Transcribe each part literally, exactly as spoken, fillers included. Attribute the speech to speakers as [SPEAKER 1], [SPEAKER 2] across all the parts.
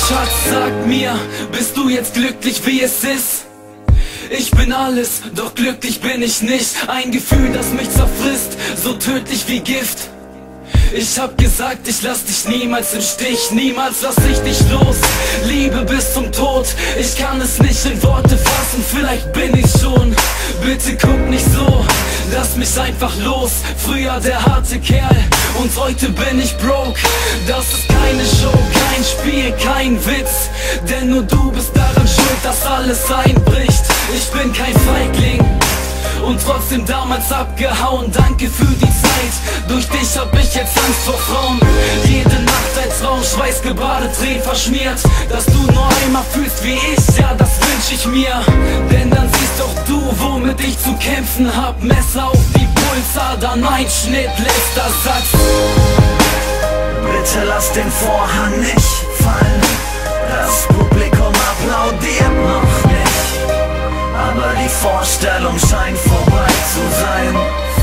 [SPEAKER 1] Schatz, sag mir, bist du jetzt glücklich, wie es ist? Ich bin alles, doch glücklich bin ich nicht. Ein Gefühl, das mich zerfrisst, so tödlich wie Gift. Ich hab gesagt, ich lass dich niemals im Stich, niemals lass ich dich los. Liebe bis zum Tod, ich kann es nicht in Worte fassen, vielleicht bin ich schon. Bitte guck nicht so, lass mich einfach los. Früher der harte Kerl und heute bin ich broke. Das ist keine Show, kein Spiel, kein Witz, denn nur du bist daran schuld, dass alles einbricht. Ich bin kein Feigling und trotzdem damals abgehauen. Danke für die Zeit, durch dich hab ich jetzt Angst vor Frauen. Jede Nacht ein Traum, schweißgebadet, Tränen verschmiert. Dass du nur einmal fühlst wie ich, ja das wünsch ich mir. Denn dann siehst auch du, womit ich zu kämpfen hab. Messer auf die Pulsadern, Einschnitt, letzter Satz.
[SPEAKER 2] Bitte lass den Vorhang nicht fallen. Das Publikum applaudiert noch nicht, aber die Vorstellung scheint vorbei zu sein.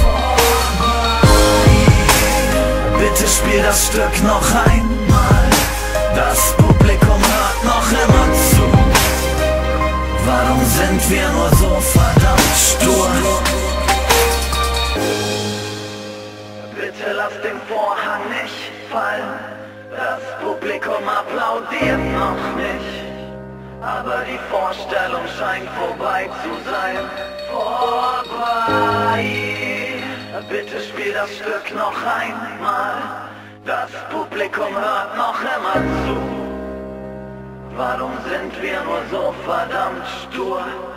[SPEAKER 2] Bitte spiel das Stück noch einmal. Das Publikum hört noch immer zu. Warum sind wir nur so verdammt stur? Bitte lass den Vorhang nicht fallen. Das Publikum applaudiert noch nicht, aber die Vorstellung scheint vorbei zu sein. Vorbei. Bitte spiel das Stück noch einmal. Das Publikum hört noch immer zu. Warum sind wir nur so verdammt stur?